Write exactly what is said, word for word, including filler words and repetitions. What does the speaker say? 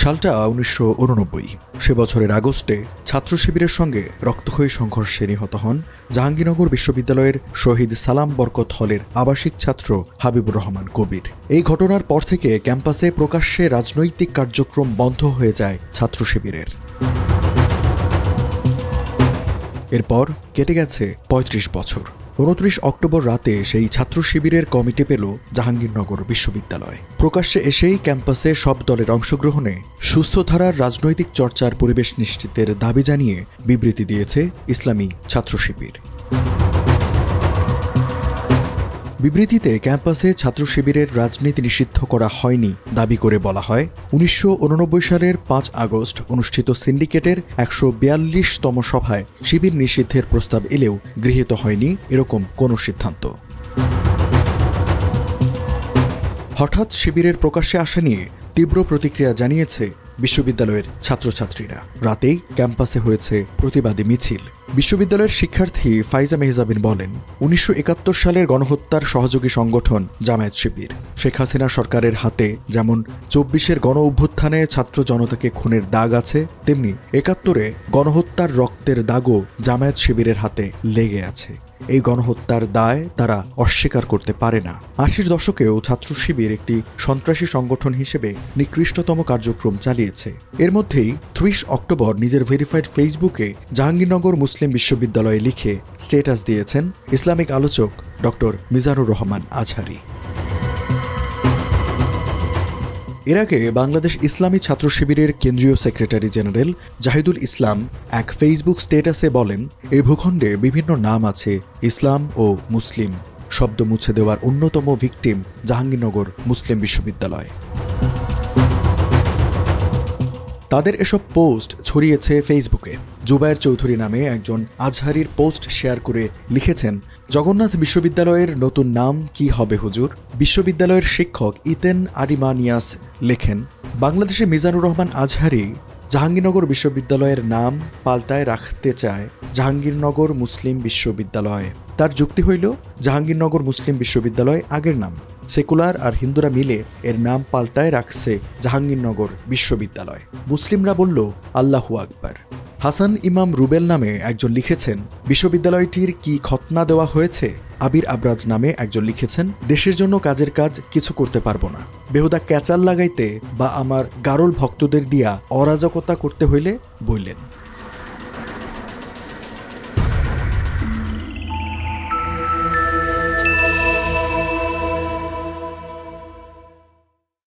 সালটা উনিশশো উননব্বই। সে বছরের আগস্টে ছাত্র শিবিরের সঙ্গে রক্তক্ষয়ী সংঘর্ষে নিহত হন জাহাঙ্গীরনগর বিশ্ববিদ্যালয়ের শহীদ সালাম বরকত হলের আবাসিক ছাত্র হাবিবুর রহমান কবির। এই ঘটনার পর থেকে ক্যাম্পাসে প্রকাশ্যে রাজনৈতিক কার্যক্রম বন্ধ হয়ে যায় ছাত্র শিবিরের। এরপর কেটে গেছে পঁয়ত্রিশ বছর। উনত্রিশ অক্টোবর রাতে সেই ছাত্র শিবিরের কমিটি পেল জাহাঙ্গীরনগর বিশ্ববিদ্যালয়। প্রকাশ্যে এসেই ক্যাম্পাসে সব দলের অংশগ্রহণে সুস্থ ধারার রাজনৈতিক চর্চার পরিবেশ নিশ্চিতের দাবি জানিয়ে বিবৃতি দিয়েছে ইসলামী ছাত্র শিবির। বিবৃতিতে ক্যাম্পাসে ছাত্র শিবিরের রাজনীতি নিষিদ্ধ করা হয়নি দাবি করে বলা হয়, উনিশশো উননব্বই সালের পাঁচ আগস্ট অনুষ্ঠিত সিন্ডিকেটের একশো বিয়াল্লিশতম সভায় শিবির নিষিদ্ধের প্রস্তাব এলেও গৃহীত হয়নি এরকম কোনো সিদ্ধান্ত। হঠাৎ শিবিরের প্রকাশ্যে আসা নিয়ে তীব্র প্রতিক্রিয়া জানিয়েছে বিশ্ববিদ্যালয়ের ছাত্রছাত্রীরা। রাতেই ক্যাম্পাসে হয়েছে প্রতিবাদী মিছিল। বিশ্ববিদ্যালয়ের শিক্ষার্থী ফাইজা মেহজাবিন বলেন, উনিশশো একাত্তর সালের গণহত্যার সহযোগী সংগঠন জামায়াত শিবির। শেখ হাসিনা সরকারের হাতে যেমন চব্বিশের গণ অভ্যুত্থানে ছাত্র জনতাকে খুনের দাগ আছে, তেমনি একাত্তরে গণহত্যার রক্তের দাগও জামায়াত শিবিরের হাতে লেগে আছে। এই গণহত্যার দায় তারা অস্বীকার করতে পারে না। আশির দশকেও ছাত্র শিবির একটি সন্ত্রাসী সংগঠন হিসেবে নিকৃষ্টতম কার্যক্রম চালিয়েছে। এর মধ্যেই ত্রিশ অক্টোবর নিজের ভেরিফাইড ফেসবুকে জাহাঙ্গীরনগর মুসলিম বিশ্ববিদ্যালয়ে লিখে স্ট্যাটাস দিয়েছেন ইসলামিক আলোচক ডক্টর মিজানুর রহমান আজহারি। এর আগে বাংলাদেশ ইসলামী ছাত্র শিবিরের কেন্দ্রীয় সেক্রেটারি জেনারেল জাহিদুল ইসলাম এক ফেসবুক স্ট্যাটাসে বলেন, এই ভূখণ্ডে বিভিন্ন নাম আছে, ইসলাম ও মুসলিম শব্দ মুছে দেওয়ার অন্যতম ভিকটিম জাহাঙ্গীরনগর মুসলিম বিশ্ববিদ্যালয়। তাদের এসব পোস্ট ছড়িয়েছে ফেসবুকে। জুবায়ের চৌধুরী নামে একজন আজহারির পোস্ট শেয়ার করে লিখেছেন, জগন্নাথ বিশ্ববিদ্যালয়ের নতুন নাম কি হবে হুজুর? বিশ্ববিদ্যালয়ের শিক্ষক ইতেন আরিমানিয়াস লেখেন, বাংলাদেশে মিজানুর রহমান আজহারি জাহাঙ্গীরনগর বিশ্ববিদ্যালয়ের নাম পাল্টায় রাখতে চায় জাহাঙ্গীরনগর মুসলিম বিশ্ববিদ্যালয়। তার যুক্তি হইল, জাহাঙ্গীরনগর মুসলিম বিশ্ববিদ্যালয় আগের নাম, সেকুলার আর হিন্দুরা মিলে এর নাম পাল্টায় রাখছে জাহাঙ্গীরনগর বিশ্ববিদ্যালয়। মুসলিমরা বলল আল্লাহু আকবার। হাসান ইমাম রুবেল নামে একজন লিখেছেন, বিশ্ববিদ্যালয়টির কি খতনা দেওয়া হয়েছে? আবির আবরাজ নামে একজন লিখেছেন, দেশের জন্য কাজের কাজ কিছু করতে পারবো না, বেহুদা ক্যাচাল লাগাইতে বা আমার গারল ভক্তদের দিয়া অরাজকতা করতে হইলে বললেন।